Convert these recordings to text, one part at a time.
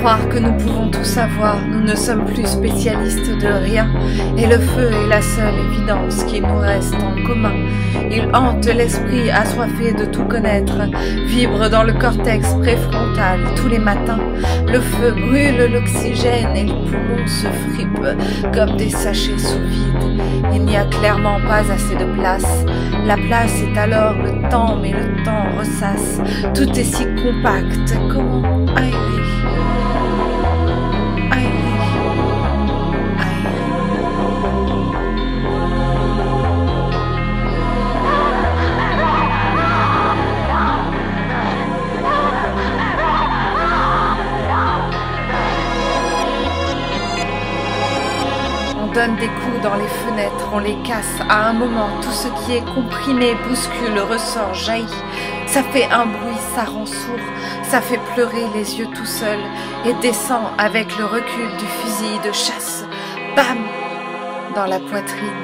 croire que nous pouvons tout savoir, nous ne sommes plus spécialistes de rien, et le feu est la seule évidence qui nous reste en commun. Il hante l'esprit assoiffé de tout connaître, vibre dans le cortex préfrontal tous les matins. Le feu brûle l'oxygène et les poumons se fripent comme des sachets sous vide. Il n'y a clairement pas assez de place. La place est alors le temps, mais le temps ressasse. Tout est si compact. Comment aérer? On donne des coups dans les fenêtres, on les casse. À un moment, tout ce qui est comprimé, bouscule, ressort, jaillit. Ça fait un bruit, ça rend sourd, ça fait pleurer les yeux tout seul et descend avec le recul du fusil de chasse. Bam! Dans la poitrine.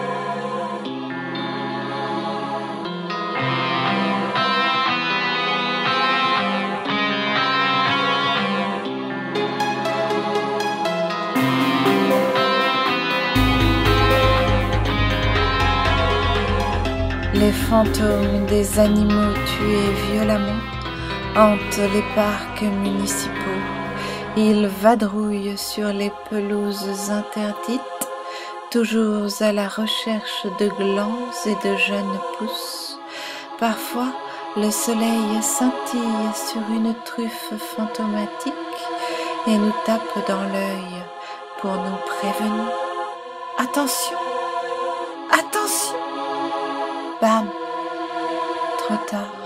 Les fantômes des animaux tués violemment hantent les parcs municipaux. Ils vadrouillent sur les pelouses interdites, toujours à la recherche de glands et de jeunes pousses. Parfois, le soleil scintille sur une truffe fantomatique et nous tape dans l'œil pour nous prévenir. Attention! Attention! Bam! Trop tard.